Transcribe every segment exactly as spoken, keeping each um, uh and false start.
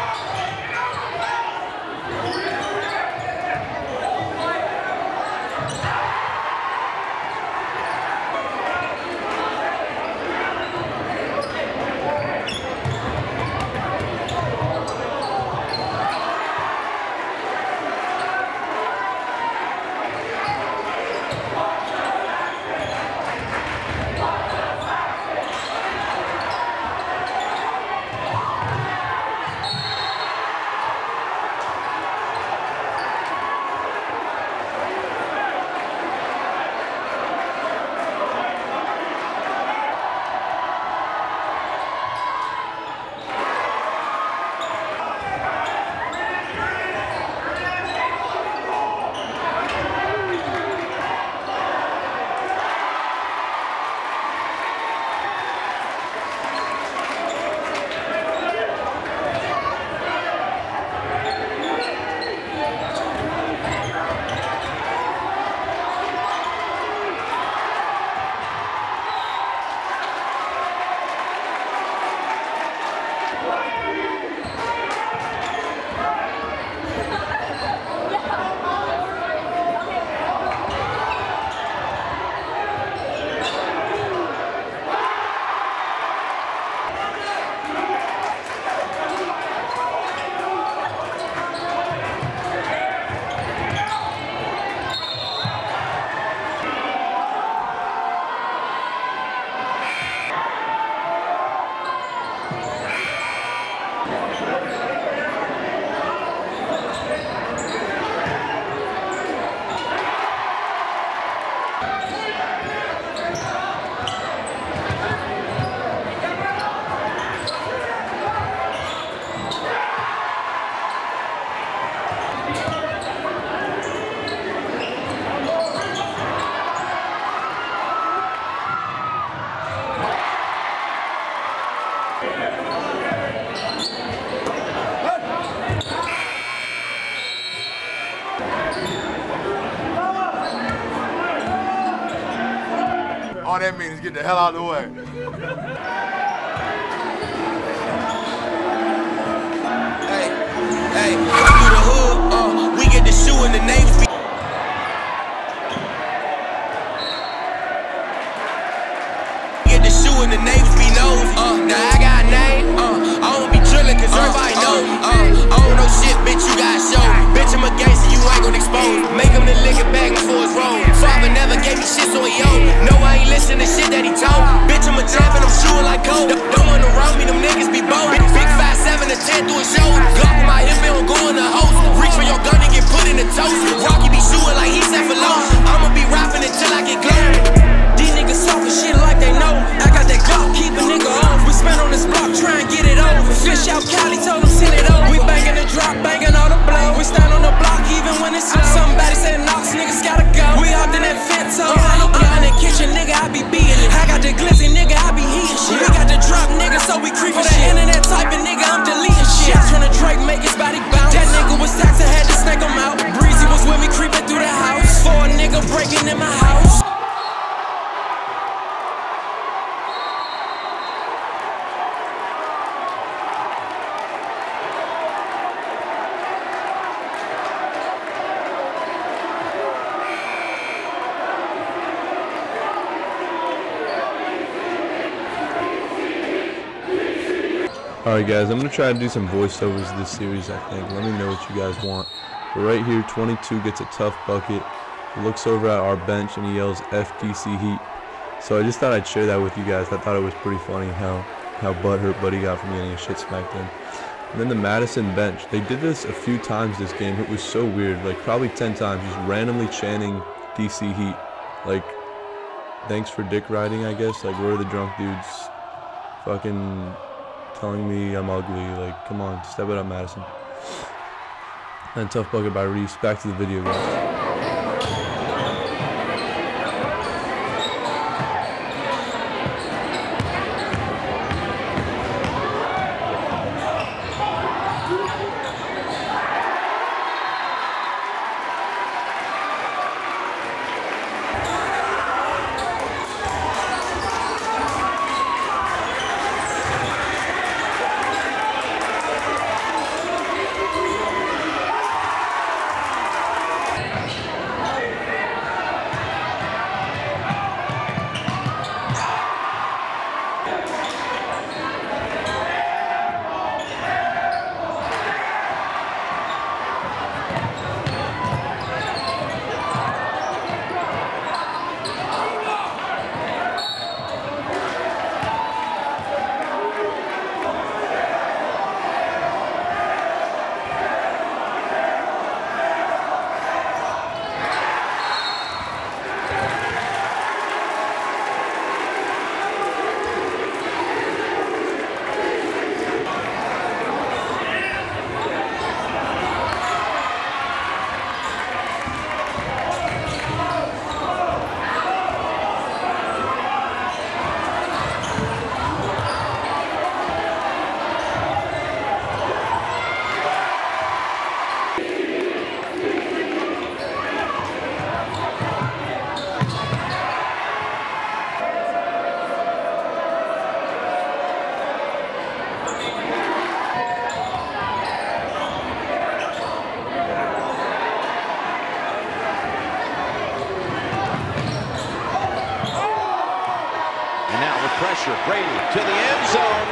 All that means is get the hell out of the way. Hey, hey, through the hood, uh, we get the shoe in the Navy. Get the shoe in the Navy nose. Uh, now I got a name. Uh, I don't be drilling cause uh, everybody uh, know. Uh, I don't know shit, bitch, you got show. Bitch, I'm a gangster, you ain't gon' expose. Make him the lick it back before it's rolled. Father never gave me shit, so he owe. No, I ain't listen to shit that he told. Bitch, I'm a champ and I'm shooting like gold. Don't want around me, them niggas be bold. Big, big five, seven, to ten through a show. Glock in my hip, it don't go in the host. Reach for your gun and get put in the toast. Rocky be shooting like he set for low. I'ma be rapping until I get glow. These niggas talking shit like they know. I got that Glock, keep a nigga off. We spent on this block, try and get it over. Fish out Cali, told him send it over. We banging the drop, banging all the blow. We stand on the block even when it's slow. Somebody said knocks, niggas gotta go. We hopped in that Fento. I'm in the kitchen, nigga, I be beating it. I got the glizzy, nigga, I be heating shit. We got the drop, nigga, so we creepin' shit. For the internet typing, nigga, I'm deleting shit. Shots from the Drake, make his body bounce. That nigga was taxed, I had to snake him out. Breezy was with me, creeping through the house. For a nigga breaking in my house. Alright guys, I'm going to try to do some voiceovers this series, I think. Let me know what you guys want. But right here, twenty-two gets a tough bucket. He looks over at our bench and he yells F D C Heat. So I just thought I'd share that with you guys. I thought it was pretty funny how, how butthurt Buddy got from getting his shit smacked in. And then the Madison bench. They did this a few times this game. It was so weird. Like probably ten times, just randomly chanting D C Heat. Like, thanks for dick riding, I guess. Like, where are the drunk dudes fucking telling me I'm ugly? Like, come on, step it up, Madison. And tough bucket by Reese. Back to the video, guys. pressure. Brady to the end zone.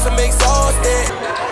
cause I'm exhausted.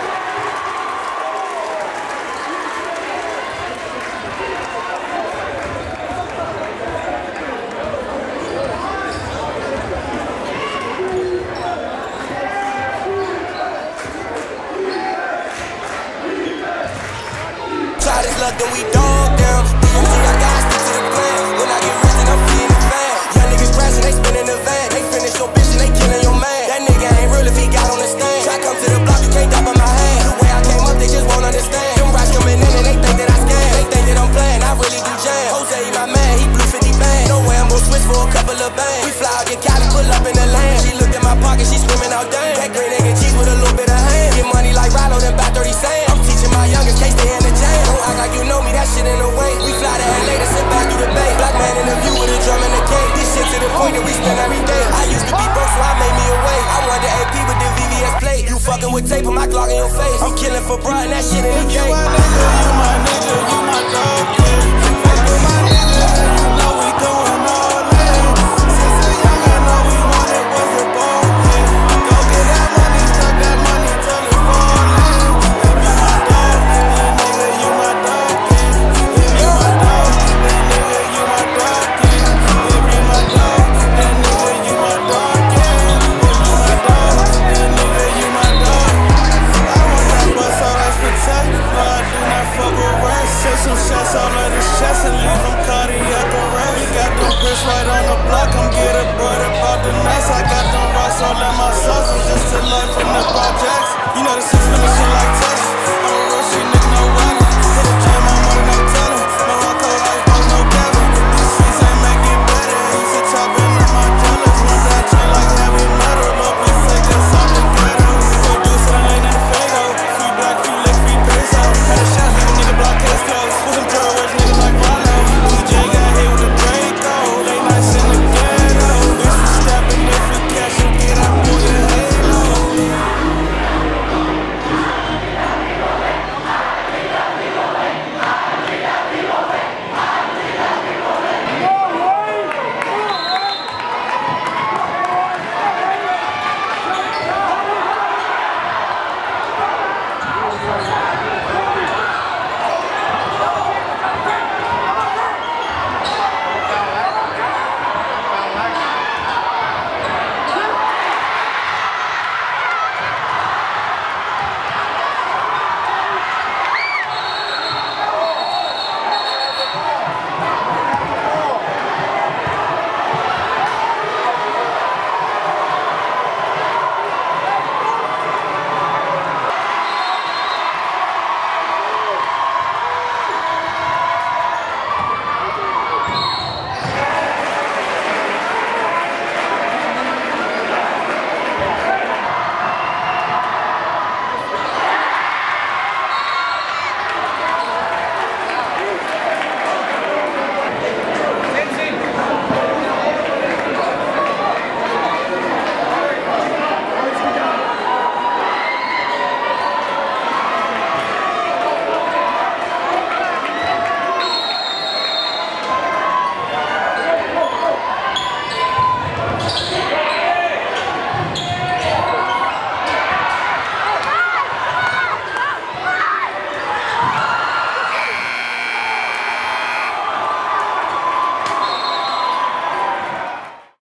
Try this luck, then we dog down. D M G, I gotta stick to the plan. When I get rich, then I'm feeding the fan. Young niggas crashing, they spinning the van. They finish your bitch and they killing your man. That nigga ain't real if he got on the stand. Try come to the block, you can't dop in my hand. The way I came up, they just won't understand. Them rats coming in and they think that I scam. They think that I'm playing, I really do jam. Jose, my man, he blew fifty bands. No way I'm gon' switch for a couple of bands. We fly out in Cali, pull up in the land. She looked in my pocket, she screaming out damn. That green egg and cheese with a little bit of ham. Get money like Rallo, then buy thirty cents. I'm teaching my youngest case they in the jam. Don't act like you know me, that shit in the way. We fly to L A to sit back through the bay. Black man in the view with a drum and a cake. This shit to the point that we spend every day. I used to be broke, so I made me a way. I want the A P with the V V S plate. You fucking with tape, put my Glock in your face. I'm killing for bruh and that shit in the game. You my nigga, you my nigga, you my dog.